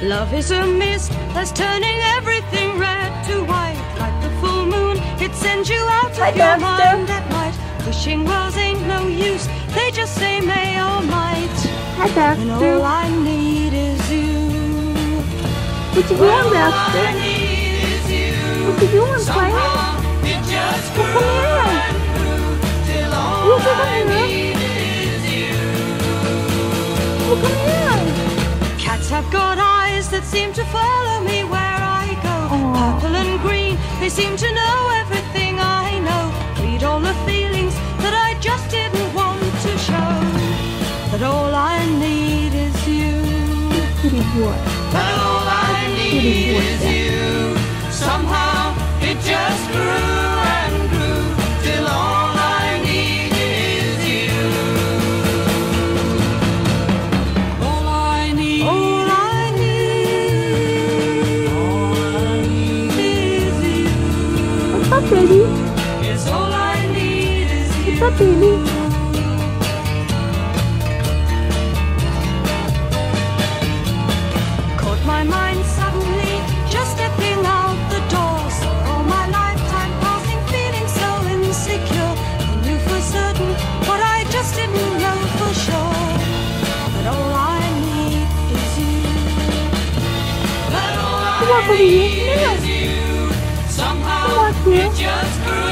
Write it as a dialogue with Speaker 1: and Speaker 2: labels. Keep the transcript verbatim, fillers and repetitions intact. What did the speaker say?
Speaker 1: Love is a mist that's turning everything red to white. Like the full moon, it sends you out of
Speaker 2: Hi,
Speaker 1: your
Speaker 2: Dexter.
Speaker 1: mind at night. Wishing wells ain't no use, they just say may or might.
Speaker 2: Hi,
Speaker 1: And all
Speaker 2: Dexter.
Speaker 1: I need is you.
Speaker 2: What you doing, Dexter?
Speaker 1: All I need is you.
Speaker 2: What you doing, playing?
Speaker 1: It just
Speaker 2: Well, come here.
Speaker 1: till all
Speaker 2: You come
Speaker 1: I
Speaker 2: here.
Speaker 1: need is you.
Speaker 2: Well, come here.
Speaker 1: Cats have got eyes that seem to follow me where I go.
Speaker 2: Aw.
Speaker 1: Purple and green, they seem to know everything I know. Read all the feelings that I just didn't want to show. But all I need is you.
Speaker 2: Pretty boy.
Speaker 1: But all I need is you. Somehow it just grew and grew till all I need is you. All I need, all I need, all I need is you.
Speaker 2: What's up, baby?
Speaker 1: Yes, all I need is you.
Speaker 2: What's up, baby?
Speaker 1: Caught my mind suddenly, just stepping out the door. Saw all my lifetime passing, feeling so insecure. I knew for certain what I just didn't know for sure. But all I need is you. But all
Speaker 2: Come on,
Speaker 1: I
Speaker 2: baby.
Speaker 1: need
Speaker 2: Come
Speaker 1: is you. Somehow
Speaker 2: Come on,
Speaker 1: it
Speaker 2: kid.
Speaker 1: just grew